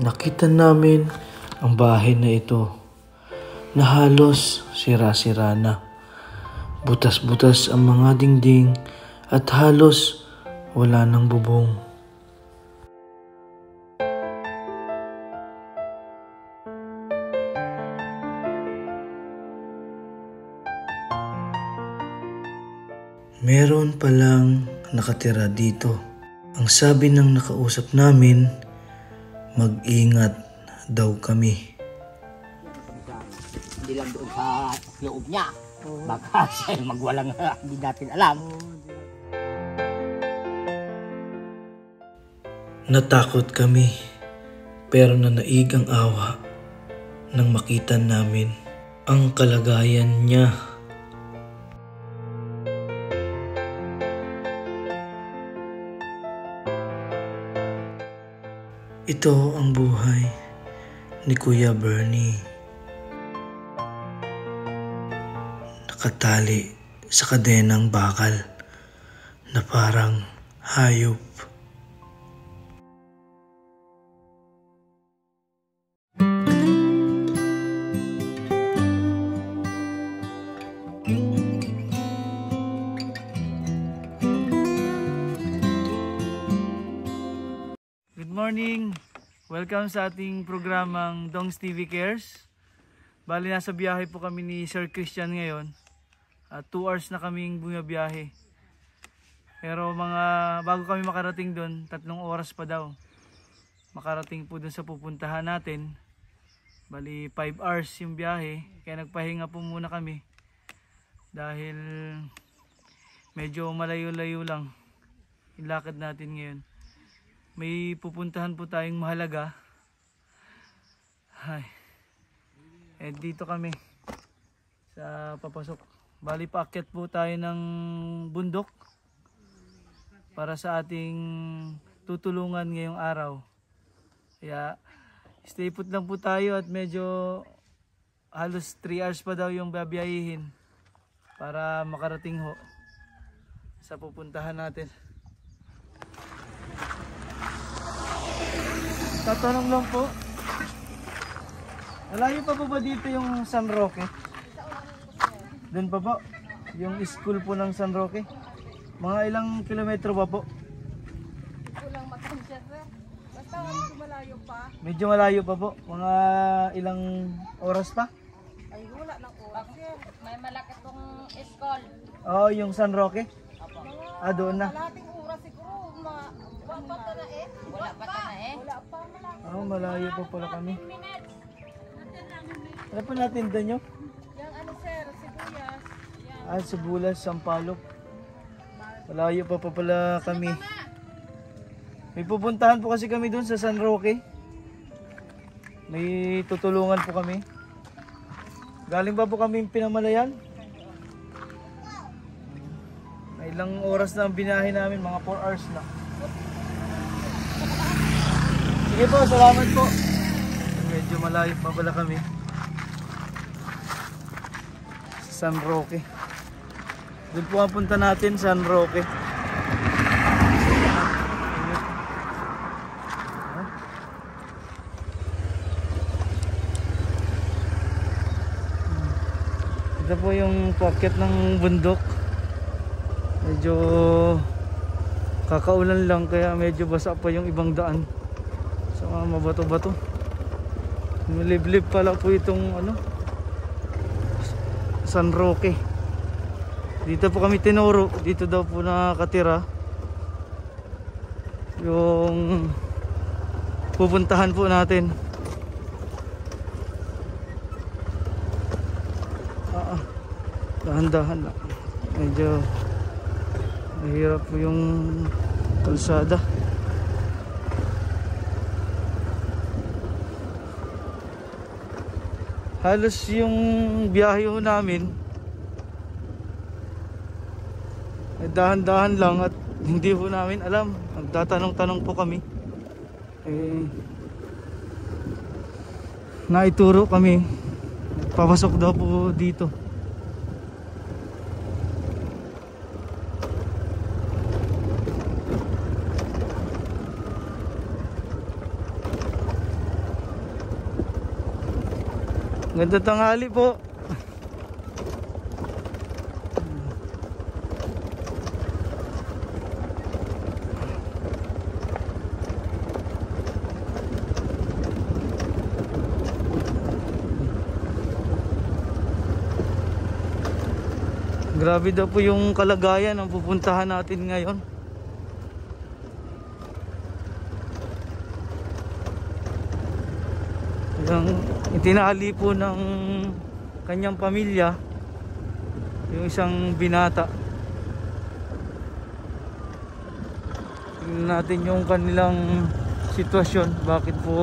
nakita namin ang bahay na ito na halos sira-sira na. Butas-butas ang mga dingding at halos wala ng bubong. Meron palang nakatira dito. Ang sabi ng nakausap namin, mag-ingat daw kami. Hindi lang doon sa loob niya. Baka siya magwalang hindi natin alam. Natakot kami, pero nanaig ang awa nang makita namin ang kalagayan niya. Ito ang buhay ni Kuya Bernie. Nakatali sa kadenang bakal na parang hayop. Good morning! Welcome sa ating programang Dongs TV Cares. Bali, nasa biyahe po kami ni Sir Christian ngayon. 2 hours na kaming bumiyahe. Pero bago kami makarating doon, 3 oras pa daw. Makarating po doon sa pupuntahan natin. Bali, 5 hours yung biyahe. Kaya nagpahinga po muna kami. Dahil medyo malayo-layo lang yung lakad natin ngayon. May pupuntahan po tayong mahalaga. Dito kami sa papasok. Bali, paakyat po tayo ng bundok para sa ating tutulungan ngayong araw. Kaya stay put lang po tayo at medyo halos 3 hours pa daw yung babiyahihin para makarating ho sa pupuntahan natin. Tatanong lang po, malayo pa po ba dito yung San Roque? Doon pa po, yung school po ng San Roque. Mga ilang kilometro ba po? Kulang matansya, sir. Basta medyo malayo pa. Medyo malayo pa po, mga ilang oras pa? Ay, wala ng oras, sir. May malaki tong school. Oo, yung San Roque? Doon na. Kalating oras siguro. Wala pa na eh. Wala pa na eh. Wala pa, malaki. Malayo pa pala kami. Ano po natin doon nyo? Yang ano, sir, sibuyas. Yan. Sibulas, Sampalok. Malayo pa pala kami. May pupuntahan po kasi kami doon sa San Roque. May tutulungan po kami. Galing pa po kami Pinamalayan. May ilang oras na ang binahe namin, mga 4 hours na. Sige po, salamat po. Medyo malayo pa pala kami sa San Roque. Doon po ang punta natin, San Roque. Ito po yung pocket ng bundok. Medyo kakaulan lang kaya medyo basa pa yung ibang daan. So mabato-bato. Liblib pala po itong San Roque. Dito po kami tinuro. Dito daw po nakatira yung pupuntahan po natin. Dahan-dahan lang. Medyo mahirap po yung kalsada. Halos yung biyahe ho namin dahan-dahan lang at hindi ho namin alam. Nagtatanong-tanong po kami. Naituro kami. Papasok daw po dito. Magandang tanghali po. Grabe daw po yung kalagayan ng pupuntahan natin ngayon. Yung itinali po ng kanyang pamilya yung isang binata. Tingnan natin yung kanilang sitwasyon, bakit po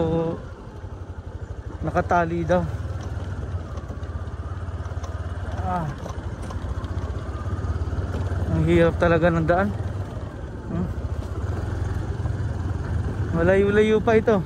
nakatali daw. Ang hirap talaga ng daan. Malayo-layo pa ito.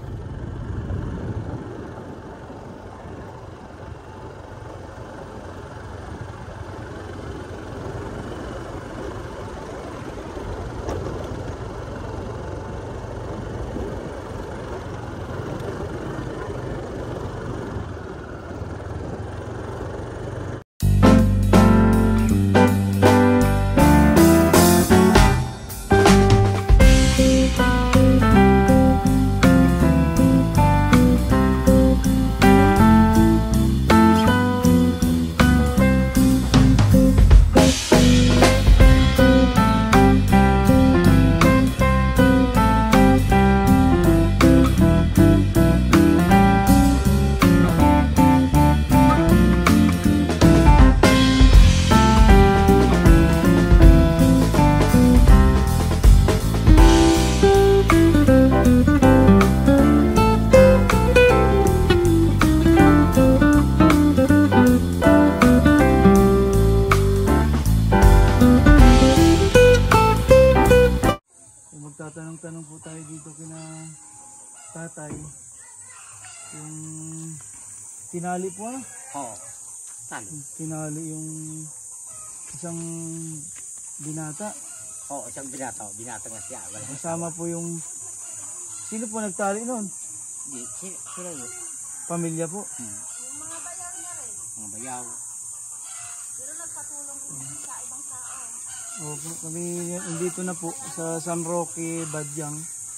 Magtatanong-tanong po tayo dito kina tatay. Yung tinali po ano? Oo. Talo. Tinali yung isang binata. Oo, isang binata. Binata nga siya. Wala. Kasama po yung... Sino po nagtali noon? Sila yun. Pamilya po. Yung mga bayaw niya rin. Mga bayaw. Pero nagpatulong po sa ibang tao. Opo, kami dito na po sa San Roque, Badyang.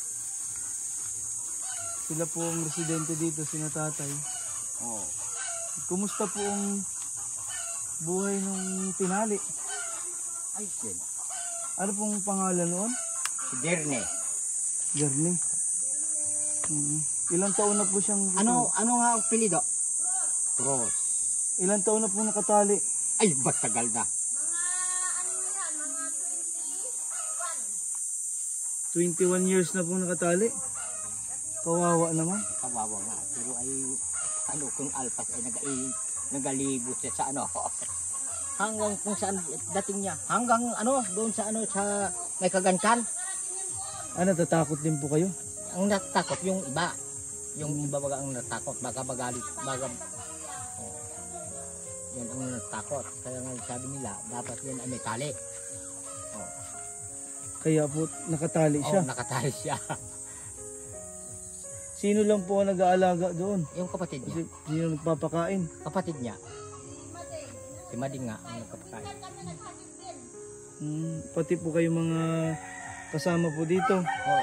Sila po ang residente dito, sina tatay. Oo. Kumusta po ang buhay nung tinali? Ay, sin. Ano pong pangalan noon? Si Derne. Journey. Ilang taon na po siyang... Ano nga ang pilido? Cross. Ilang taon na po nakatali? Ay, bastagal na. Mga ano yan, mga 21 years na po nakatali. Kawawa naman. Kawawa nga. Pero ay, ano, kung alpas ay nagalibot siya sa ano. Hanggang kung saan dating niya. Hanggang ano, doon sa ano, sa may kagankan. Natatakot din po kayo? Ang natatakot yung iba. Yung iba baga ang natatakot. Baka magalit. Baga, yan ang natatakot. Kaya nga sabi nila, dapat yan ay may tali. Kaya po nakatali siya? Oo, nakatali siya. Sino lang po ang nag-aalaga doon? Yung kapatid niya. Sino nagpapakain? Kapatid niya. Si Mading nga ang nagpapakain. Pati po kayo mga kasama po dito. Oo.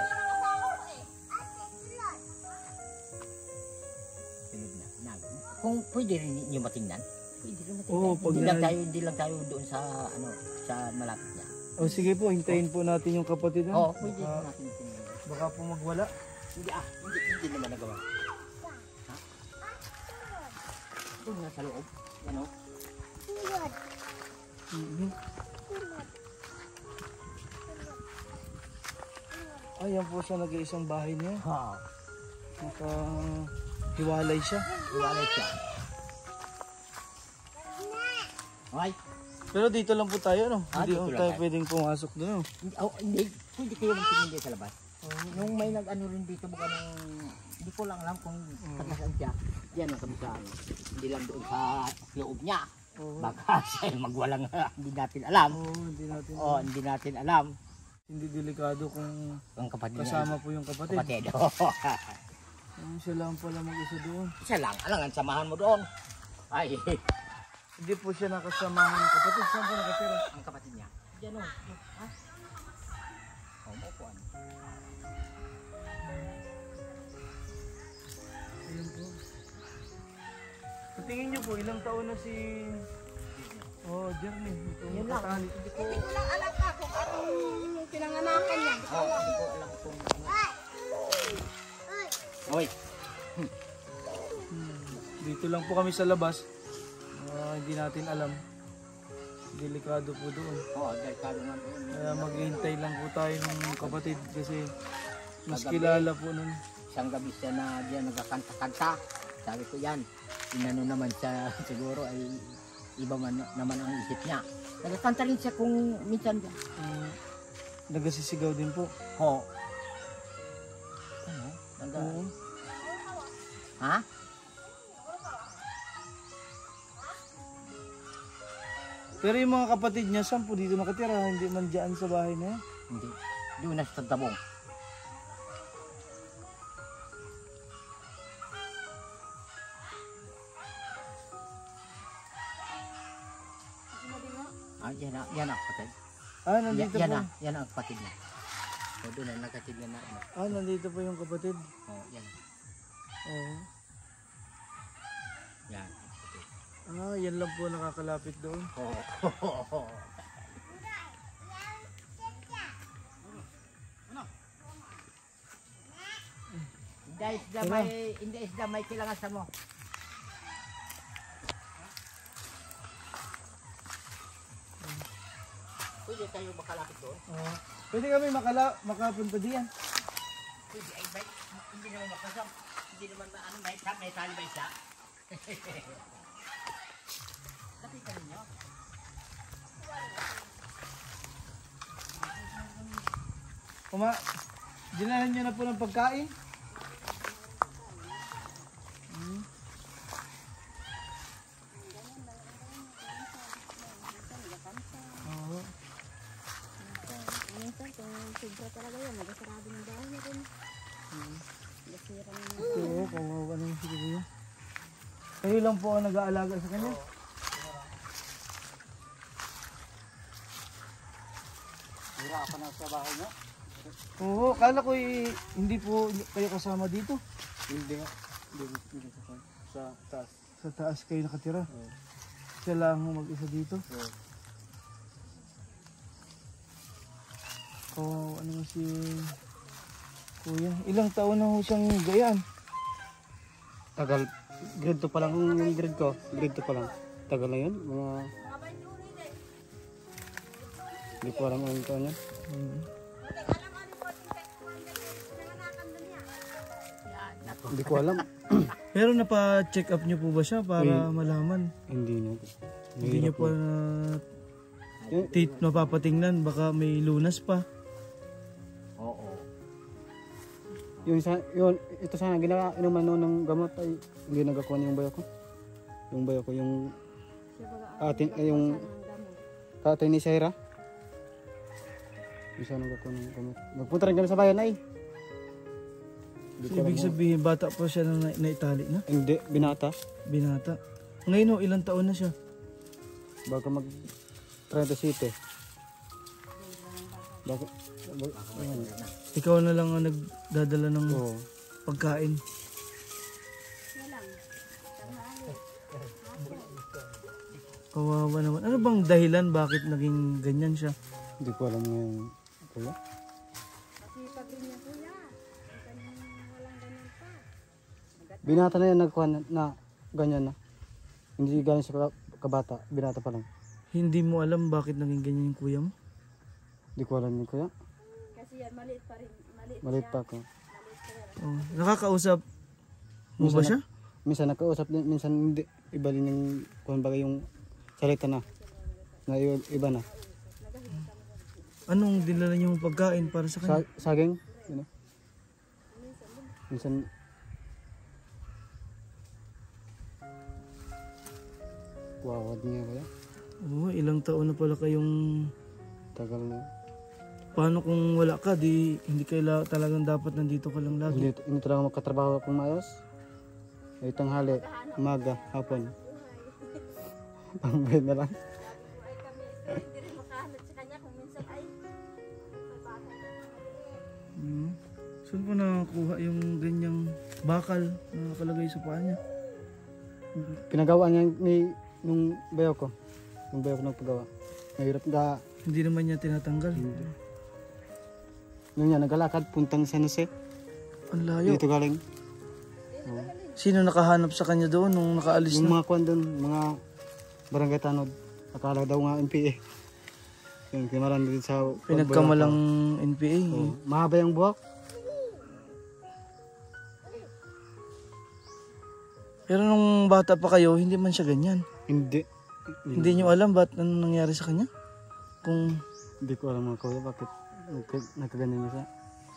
Kung pwede rin niyo matingnan. Pwede rin matingnan. Oo, pag hindi lang tayo doon sa ano, sa malapit niya. O sige po, hintayin po natin yung kapatid. Oo, pwede rin natin tingnan. Baka po magwala. Hindi naman nagawa. Ha? Doon nga sa loob. Ano? Ayan po siya, nag-iisang bahay niya. Ha. Hiwalay siya. Iwalay siya. Okay. Pero dito lang po tayo, no? Hindi dito po lang tayo tayo. pwedeng pumasok doon, no? Hindi. Pwede kayo magtingin dito sa labas. Nung may nag-ano rin dito, baka nang, hindi ko lang alam kung saan siya. Yan ang kabisaan. Hindi lang doon sa loob niya. Baka siya magwalang hindi natin alam. Hindi natin alam. Hindi delikado kung Ang kapatid kasama po yung kapatid. Kapatid. Siya lang pala mag-isa doon. Isa lang, alangan samahan mo doon. Ay, Hindi po siya nakasamahan ng kapatid. Saan po nakatira? ang kapatid niya. Diyan o. Ha? Oh, maupuan. Ayun po. Sa tingin niyo po, ilang taon na si... Oh, Jeremy. Yun lang. Hindi ko lang alam pa kung anong pinanganakan niya. Oh, hindi ko alam kung ano. Oy, Dito lang po kami sa labas. Hindi natin alam. Delikado po doon. oh, delikado nga doon. Kaya maghihintay lang po tayo ng kapatid kasi mas Kagabi. kilala po nun. Isang gabi siya na diyan nagkakanta-kanta. Sabi ko yan, inano naman siya siguro ay iba man naman ang isip niya. Nagkakanta rin siya kung minsan dyan. Nagasisigaw din po. Oo. Ano? Oo. Ha? Pero yung mga kapatid niya, saan po dito nakatira? Hindi man dyan sa bahay na yan. Hindi. Doon na sa tabong. Ah, yan ang kapatid. Nandito Yan po. na, yan ang kapatid niya. So doon na nakatid niya na ano. Nandito po yung kapatid. Oh, yan. Oo. Yan. Yan lang po nakakalapit doon. Oh. Hindi isda may kailangan sa mo. Pwede tayo makalapit doon. Pwede kami makapunta diyan. Pwede ay bay. Hindi naman makasam. Hindi naman ano may tali ba isa? Nakita ninyo? Dinahan nyo na po ng pagkain. Oo. Minsan kung sobra talaga yun, nagasarado ng bahay niya rin. Nasira na ng Oo, kawawa naman si Kuya. Kayo lang po ang nag-aalaga sa kanya? Hira ka na sa bahay niya? Oo, kala ko hindi po kayo kasama dito. Hindi nga. Hindi sa taas. Sa taas kayo nakatira. Siya lang ang mag-isa dito. Oo, ano si Kuya? Ilang taon na ho siyang gayaan? Tagal, grade 2 pa lang yung grade ko. Grade 2 pa lang. Tagal na yun. Mga... Hindi ko alam ang taon yan. Hindi ko alam. Pero napa-check up niyo po ba siya para malaman? Hindi na. Hindi niyo pa napapatingnan, baka may lunas pa. Oo. Ito sana inuman noon ng gamot ay hindi nagakuha yung bayo ko. Yung bayo ko yung yung tatay ni Shaira. Hindi siya nagakuha ng gamot. Nagpunta rin kami sa bayan ay. So, ibig sabihin, bata pa siya na naitali na? Hindi, binata. Binata. Ngayon ho, ilang taon na siya? Bago mag 37. Ikaw na lang ang nagdadala ng Oo. pagkain. Kawawa naman. Ano bang dahilan bakit naging ganyan siya? Hindi ko alam ngayon. Kuya? Binata na yan, nagkuha na ganyan na. Hindi galing sa kabata, binata pa lang. Hindi mo alam bakit naging ganyan yung kuya mo? Hindi ko alam yun kuya. Kasi yan, maliit pa rin. Maliit pa ako. Oh, nakakausap mo ba siya? Minsan nakausap din, minsan hindi. Iba din yung, kung bagay yung salita na. Na iba na. Anong dinala niyo yung pagkain para sa kanya? Saging, you know? Minsan, wawad niya kuya. Oo, ilang taon na pala kayong Tagal na. paano kung wala ka, di hindi kaila talagang dapat nandito ka lang lagi. Hindi talaga magkatrabaho kung maayos. Ay tanghali, umaga, hapon. Pangbayad na lang. Ay kami, hindi rin makahanap sa kanya kung minsan ay may bakal na maliit. Saan po nakakuha yung ganyang bakal na nakalagay sa paa niya? Pinagawa niya nung bayaw ko. Yung bayaw ko nagpagawa. Mahirap ga. Hindi naman niya tinatanggal. Yung niya naglalakad puntang San Jose. Ang layo. Dito galing. Sino nakahanap sa kanya doon nung nakaalis Yung na? mga kwan doon, mga barangay tanod. Akala daw nga NPA. Yung kimaran din sa Pinagkamalang NPA. oh, mahaba yung buhok. Pero nung bata pa kayo, hindi man siya ganyan. Hindi. Hindi niyo alam ba't ano nangyari sa kanya? Kung Hindi ko alam mga kuya bakit nagkaganyan niya siya.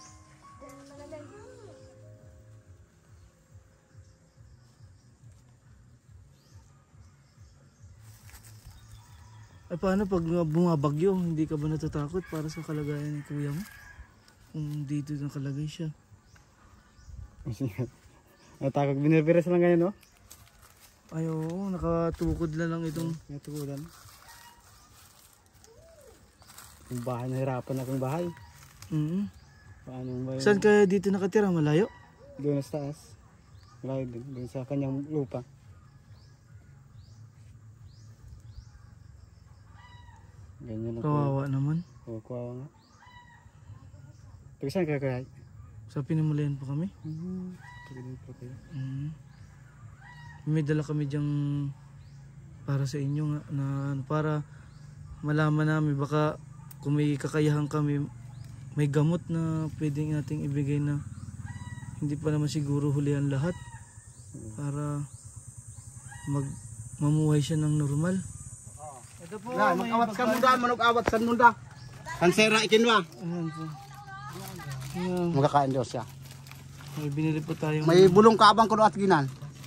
ay paano pag bumabagyo, hindi ka ba natatakot para sa kalagayan ni kuya mo? Kung dito nakalagay siya. Kasi natakot binibiras lang ganyan no? Ay oo, nakatukod na lang itong... Natugulan. Yung bahay, nahirapan akong bahay. Paano yung bahay? Saan kaya dito nakatira? Malayo? Doon sa taas. Malayo din. Doon sa kanyang lupa. Ganyan ako. Kawawa naman. Oo, kawawa nga. Taga saan kayo kaya? Sa Pinamulayan po kami. Taga din po kayo. May dala kami diyang para sa inyo nga, na para malaman namin baka kung may kakayahan kami, may gamot na pwedeng nating ibigay na hindi pa naman siguro hulihan lahat para mamuhay siya ng normal. Ito po, Na, mag-awat sa munda, manug-awat sa munda. Kansera ikinwa. Ayan po. Ayan. Magkakain daw siya. May binili po tayong... May bulong kaabang ko at ginan.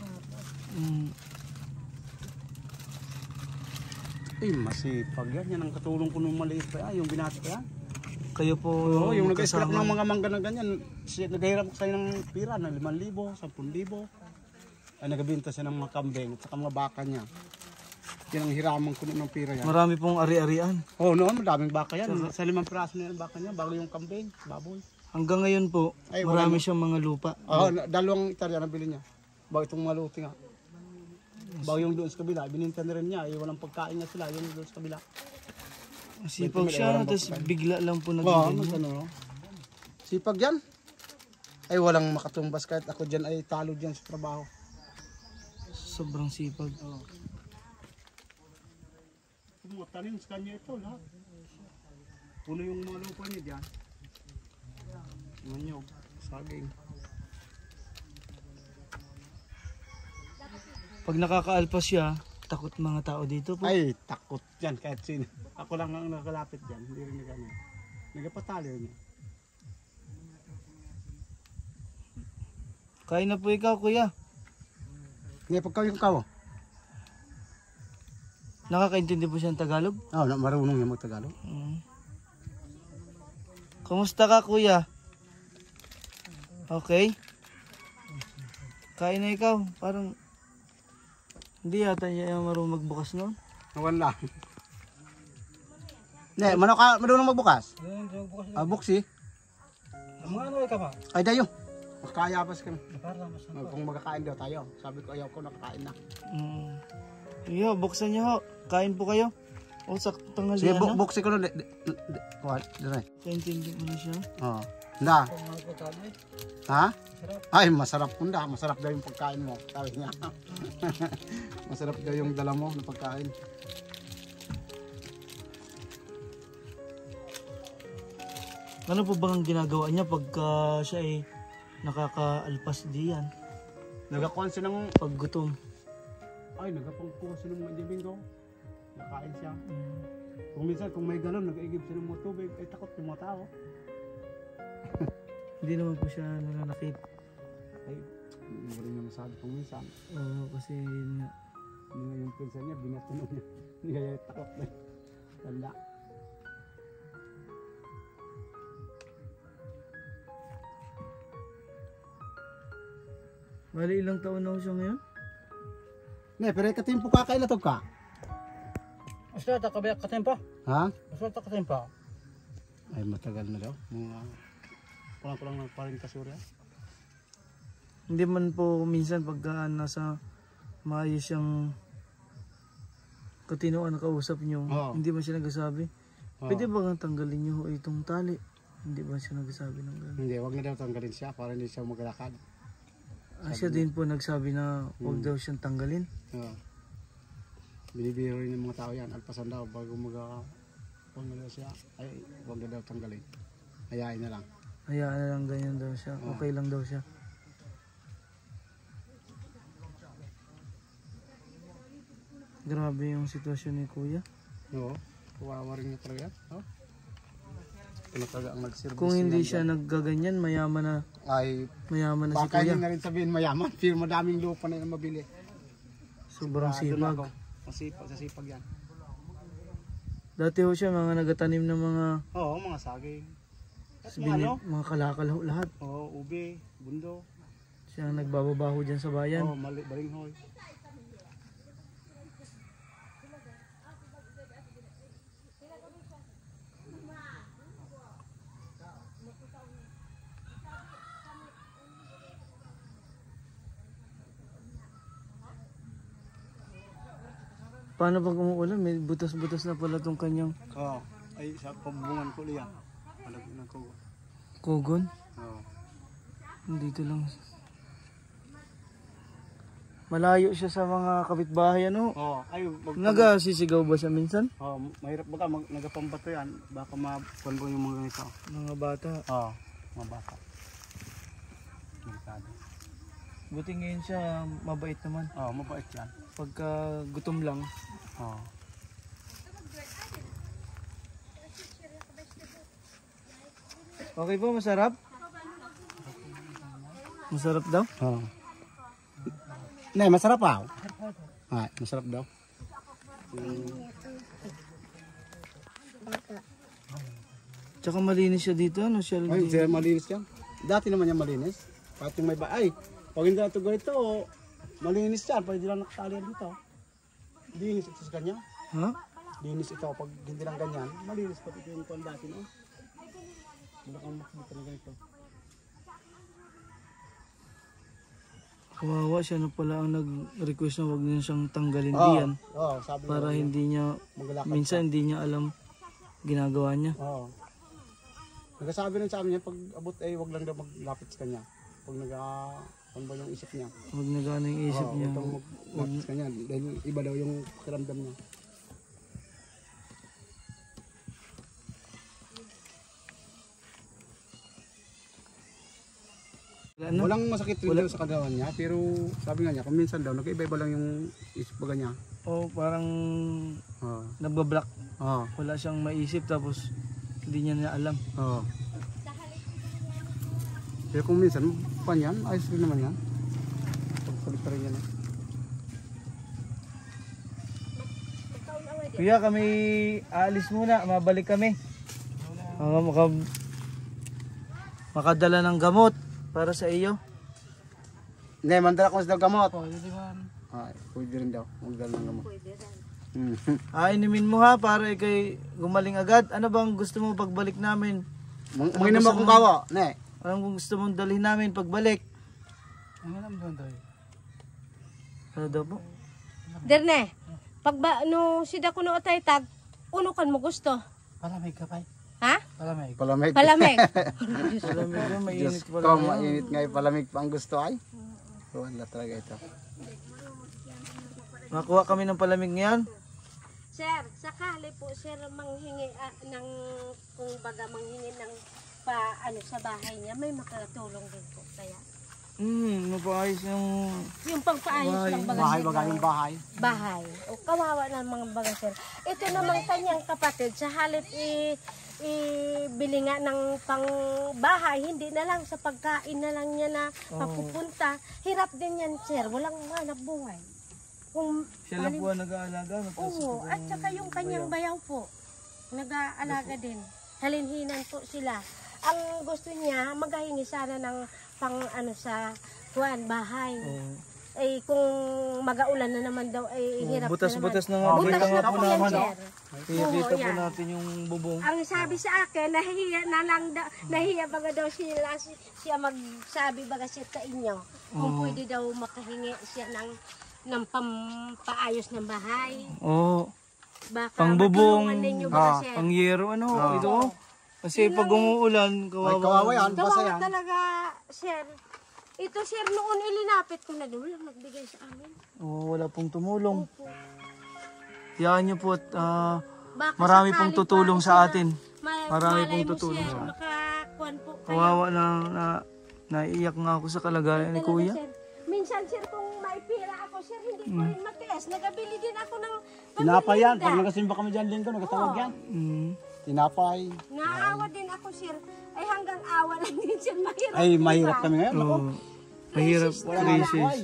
Ay, masipag yan. Yan ang katulong ko nung maliit pa yan. Yung binata pa yan. Kayo po Oo, yung nag-scrap kasama. ng mga mangga na ganyan. Naghahirap ko sa'yo ng pira na 5,000, 10,000. Ay, nagabinta siya ng mga kambing at saka mga baka niya. Yan ang hiraman ko ng pira yan. Marami pong ari-arian. Oo, noon, madaming baka yan. Sa 5 piraso na yung baka niya, bago yung kambing, baboy. Hanggang ngayon po, Ay, marami siyang mga lupa. Oo, dalawang hektarya nabili niya. Bago itong maluti nga. Bago yung doon sa kabila, bininta na rin niya. Walang pagkain niya sila, yung doon sa kabila. Sipag siya, tapos bigla lang po Oo, nagiging. ano. Sipag yan. Ay, walang makatumbas kahit ako dyan ay talo dyan sa trabaho. Sobrang sipag. Tanim sa kanya ito lahat. Puno yung mga lupa niya dyan. Manyog, saging. Pag nakakaalpas siya, takot mga tao dito po. Ay, takot dyan kahit sino. Ako lang ang nakalapit dyan, hindi rin na ganyan. Nagapatalo niya. Kain na po ikaw, kuya. Ngayon pagkaw yung kawo. Nakakaintindi po siya ng Tagalog? Oo, marunong yung mag-Tagalog. Kumusta ka, kuya? Okay? Kain na ikaw. Parang hindi yata niya marunong magbukas noon. Nawan lang. Ne, marunong magbukas? Ah, buksi. Ano ka ba? Ay, dayo. Makakaya pa sa kami. Kung magkakain daw tayo. Sabi ko, ayaw ko, nakakain na. Iyo, buksan niyo ho. Kain po kayo. O, saktang na Sige, na. buksi ko na. What? Dito. Kaintindi mo na siya. Oo. Handa. Ha? Ay, masarap kunda. Masarap daw yung pagkain mo. Sabi niya. Masarap daw yung dala mo na pagkain. Ano po bang ginagawa niya pagka siya ay nakakaalpas diyan? Nagakuhan siya ng... Pag gutom. Ay, nagapangkuha siya ng Domingo. Nakain siya. Kung minsan, kung may galon, nag-igib siya ng mga tubig. Ay, takot yung mga tao. Hindi naman po siya nananakit. Ay, hindi mo rin na masabi kung minsan. Oo, kasi yun nga. Yung pinsa niya, binatunog niya. Hindi kaya takot na. Tanda. Bali ilang taon na ho siya ngayon? Ne, pero katimpo ka kailatog ka. Basta kabiyak katempa. Ha? Basta katempa. Ay matagal na daw. Mga kulang-kulang ng paring kasurya. Hindi man po minsan pagka nasa maayos siyang katinoan na kausap nyo, Oo. hindi man siya nagsasabi. Oo. Pwede ba nga tanggalin nyo ho itong tali? Hindi ba siya nagsasabi ng gano'n? Hindi, wag na daw tanggalin siya para hindi siya maglakad. Siya din po nagsabi na huwag daw siyang tanggalin. Oo. Binibiro rin ng mga tao yan. Alpasan daw bago huwag na daw siya. Ay, huwag na daw tanggalin. Hayain na lang. Hayaan na lang ganyan daw siya. Okay lang daw siya. Grabe yung sitwasyon ni Kuya. Oo. Kawawa rin niya talaga. Oo. Kung talaga ang nag-service Kung hindi siya naggaganyan, mayaman na ay si baka Kuya. hindi na rin sabihin mayaman. Pero madaming lupa na yung mabili. Sobrang sipag. Masipag sa sipag yan. Dati ho siya mga nagatanim ng mga Oo, mga saging. At mga kalakal ho lahat. Oo, ube, bundo. Siya ang nagbababaho dyan sa bayan. Oo, balinghoy. Paano pag umuulan? May butas-butas na pala tong kanyang Oo. Ay, sa pabungan ko liya. Palagyan ng ko. kugon. Oo. Dito lang. Malayo siya sa mga kapitbahay ano. Oo. Ay, Nagasisigaw ba siya minsan? oh, mahirap baka nagapambato yan. Baka mapuan yung mga ganito. Mga bata. Oo, mga bata. Delikado. Buti ngayon siya mabait naman. Oo, mabait yan. Pagka gutom lang. Oo. Okay po, masarap? Masarap daw? Oo. Nay, masarap pa. Ay, masarap daw. Tsaka malinis siya dito, ano siya? Ay, siya malinis yan. Dati naman yan malinis. Kahit yung may ay, pag hindi natin ganito, malinis yan. Pag hindi lang nakasali yan dito. Linis ito sa kanya. Ha? Linis ito. Pag hindi lang ganyan, malinis pa ito yung kwan dati. No? Wala kang makikita na ganito. Kawawa siya na pala ang nag-request na huwag niya siyang tanggalin Oo, diyan. sabi Para niya, hindi niya, maglalakad minsan hindi niya alam ginagawa niya. Oo. Nagsasabi rin sa amin yan, pag abot ay wag lang daw maglapit sa kanya. Pag ano ba yung isip niya? Huwag na gano'n yung isip niya. Huwag kang maglapit sa kanya. Dahil iba daw yung pakiramdam niya. Ano? Walang masakit rin daw sa kagawan niya, pero sabi nga niya, kung minsan daw, nag-iba-iba lang yung isip baga niya. O parang Oo. nabablock. Oo. Wala siyang maisip tapos hindi niya na alam. Oo. Pero kung minsan, pan yan, ayos rin naman yan. Pagsalit pa rin yan. Kuya, kami aalis muna. Mabalik kami. Makadala ng gamot para sa iyo. Hindi, mandala ko sa gamot. Pwede ba? Ay, pwede rin daw. Magdala ng gamot. Inumin mo ha para ikay gumaling agad. Ano bang gusto mo pagbalik namin? Manginom akong kawa. Ne. Anong gusto mong dalhin namin pagbalik? Ano naman doon tayo? Ano daw po? Derne, pag no sida ko no atay tag, uno kan mo gusto. Palamig ka pa. Ha? Palamig. Palamig. Palamig. Palamig ba? Mainit Diyos pala. ko, mainit nga yung palamig pa ang gusto ay. Wala talaga ito. Makuha kami ng palamig ngayon. Sir, sakali po sir manghingi ng kung baga manghingi ng pa ano sa bahay niya, may makatulong din po kaya. Mapaayos Yung pangpaayos ng baga Bahay, sir, baga yung bahay. bahay. O kawawa ng mga baga sir. Ito naman kanyang kapatid sa halip ibili nga ng pang bahay, hindi na lang sa pagkain na lang niya na papupunta. Hirap din yan sir, walang hanap buhay. Kung siya lang po ang nag-aalaga. oo, at saka yung kanyang bayaw po, nag-aalaga din. Halinhinan po sila. ang gusto niya, maghahingi sana ng pang ano sa bahay. Eh kung mag-aulan na naman daw ay hirap Butas-butas na na nga. naman. Butas Kita na nga po po yan, naman. sir. Kita po yan. natin yung bubong. Ang sabi sa akin, nahiya baga daw siya magsabi baga siya sa inyo. Kung pwede daw makahingi siya ng pampaayos ng bahay. Oo. Baka Pangbubong, matulungan ninyo baga siya. pangyero, ito. Kasi pag umuulan, kawawa. yan, basa Kawawa yan. talaga, sir. Ito, sir, noon ilinapit ko na doon. Walang nagbigay sa amin. Wala pong tumulong. Opo. Yan niyo po at Baka marami sakali pong pa tutulong siya, sa atin. Marami malay pong mo, tutulong sir, sa atin. makakuan po kayo. Kawawa na naiiyak nga ako sa kalagayan ni Talaga, Kuya. sir. Minsan, sir, kung maipira ako, sir, hindi ko rin matiis. Nagabili din ako ng Tinapay yan. Pag pamilya. nagasimba kami dyan linggo, nagatawag yan. Mm. Tinapay. Naawa din ako, sir. Ay, hanggang awa lang din, sir. Mahirap. Ay, mahirap kami ngayon. Ako. Mahirap Wala na crisis. buhay.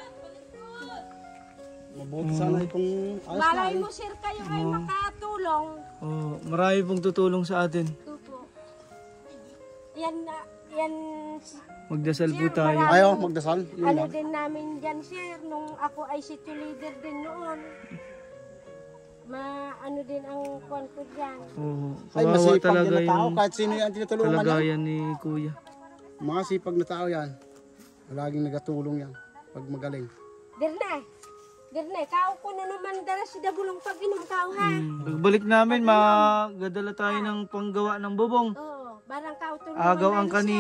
Mabuti sana kung ayos na Malay eh. mo, sir, kayo ay makatulong. Marami pong tutulong sa atin. Opo. Yan, Magdasal po sir, tayo. marami- Ayaw, magdasal. Yun ano lang. din namin dyan, sir, nung ako ay city leader din noon. Ano din ang kwan ko dyan. Ay, Kawawa masipag talaga yan na tao. yung Kahit sino yan tinutulungan yan. kalagayan ni Kuya. Mga sipag na tao yan. Laging nagatulong yan. Pag magaling. Dirne, kao ko na naman dala si Dabulong pag inom kao, ha? Pagbalik namin, magadala tayo ng panggawa ng bubong. Oo, barang kao tulungan. Agaw ang namin,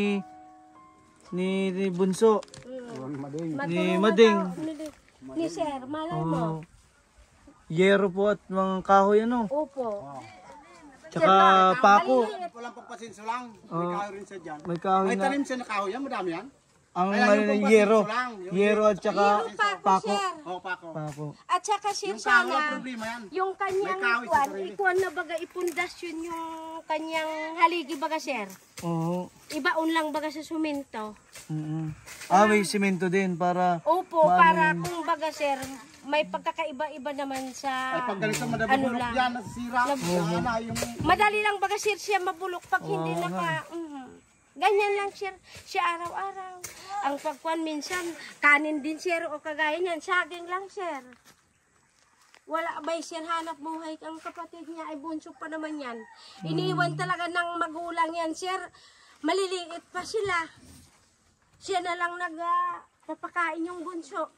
ni Bunso. Ang mading. sir. ni Matulungan Mading. daw ni sir, malay mo. Yero po at mga kahoy Opo. Tsaka pako. Walang pagpasinso lang. May kahoy rin siya dyan. May kahoy May na. tanim siya na kahoy yan. Madami yan. Ang Ayan, yung pagpasinso yero. lang. Yung Yero at tsaka Yung pako, pako. sir. Oh, pako. Pako. At saka sir, Yung kahoy, sana, problema yan. yung kanyang May kahoy sa kwan, sarili. ikuan na baga ipundasyon yung kanyang haligi baga, sir. Oo. Ibaon lang baga sa suminto. May simento din para Opo, para kung baga, sir, may pagkakaiba-iba naman sa... Ay, pag ganito Ano madabulok lang. yan, nasisira. Sana yung... Madali lang baga, sir, siya mabulok pag hindi ganyan lang, sir, siya araw-araw. Ang pagkuan minsan, kanin din, sir, o kagaya niyan, saging lang, sir. Wala ba, sir, hanap buhay ang kapatid niya, ay bunso pa naman yan. Iniwan talaga ng magulang yan, sir. Maliliit pa sila. Siya na lang napakain yung bunso.